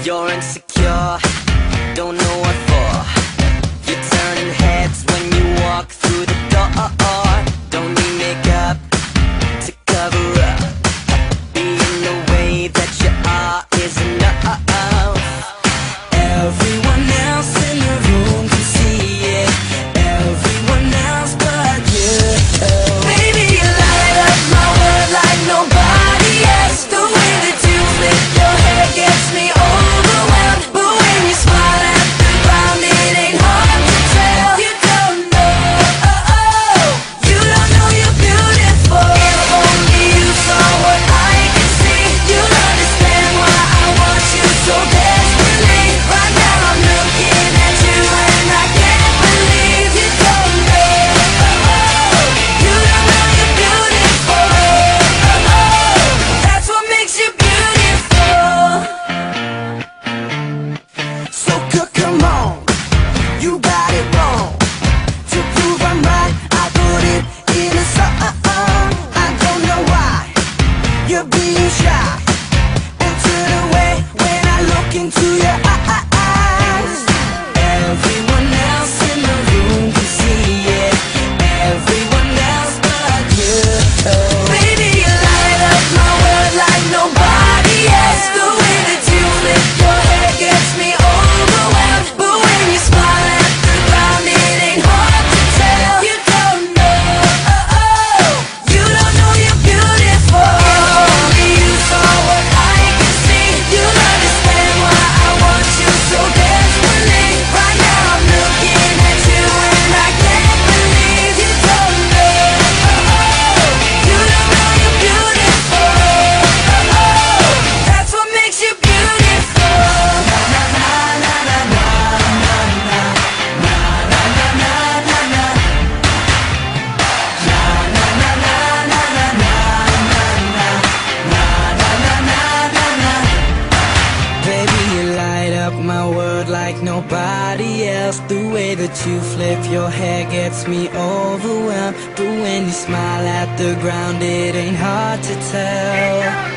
You're insecure, don't know what for. You're turning heads when you walk through the door. Don't need makeup to cover up. Being the way that you are is enough. Everyone else in the room can see it. Everyone else but you. Baby, you light up my world like nobody else. The way that you flip your hair gets me overwhelmed. But when you smile at the ground, it ain't hard to tell. You don't know you're beautiful. If only you saw what I can see, you'll understand why I want you so desperately. Right now I'm looking at you and I can't believe you don't know. You don't know you're beautiful. That's what makes you beautiful. So come on, you got it wrong. To prove I'm right, I put it in a song. I don't know why you're being shy and turn away when I look into your eyes. Everyone else in the room can see it. Everyone else but you. Baby, you light up my world like nobody else. The way that you flip your hair gets me overwhelmed. But when you smile at the ground, it ain't hard to tell. You don't know you're beautiful. If only you saw what I can see, you'll understand why I want you so desperately. Right now I'm looking at you and I can't believe you don't know. You don't know you're beautiful. That's what makes you beautiful. Baby, you light up my world like nobody else. The way that you flip your hair gets me overwhelmed. But when you smile at the ground, it ain't hard to tell.